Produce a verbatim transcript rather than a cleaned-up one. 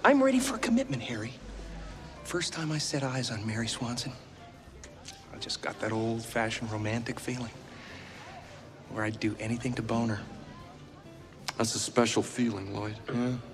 I'm ready for commitment, Harry. First time I set eyes on Mary Swanson, I just got that old-fashioned romantic feeling where I'd do anything to bone her. That's a special feeling, Lloyd. Yeah.